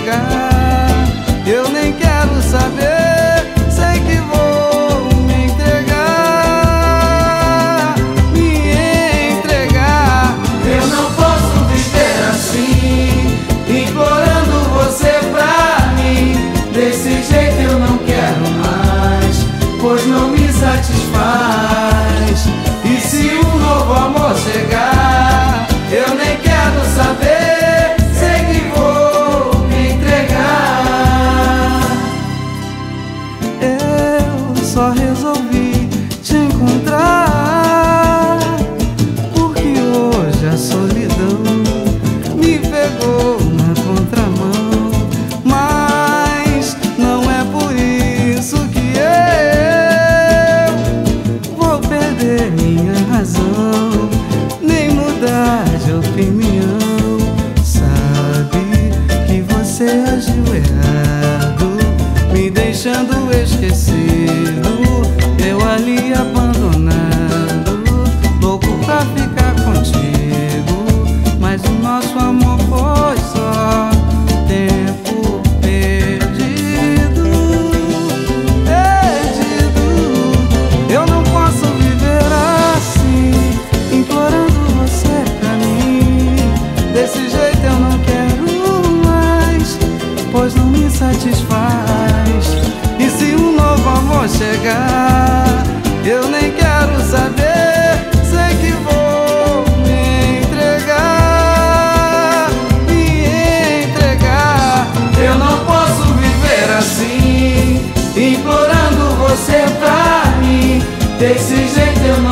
chegar. Eu nem quero saber, sei que vou me entregar, me entregar. Eu não posso viver assim, implorando você pra mim. Desse jeito eu não quero mais, pois não me satisfaz. E se um novo amor chegar, eu nem quero saber, sei que vou me entregar. Eu só resolvi te encontrar porque hoje a solidão me pegou na contramão. Mas não é por isso que eu vou perder minha razão, nem mudar de opinião. Sabe que você agiu errado, me deixando esquecido, eu ali abandonado, louco pra ficar contigo. Mas o nosso amor foi só tempo perdido, perdido. Eu não posso viver assim, implorando você pra mim. Desse jeito eu não quero mais, pois não me satisfaz. E se um novo amor chegar, eu nem quero saber, sei que vou me entregar, me entregar. Eu não posso viver assim, implorando você pra mim. Desse jeito eu não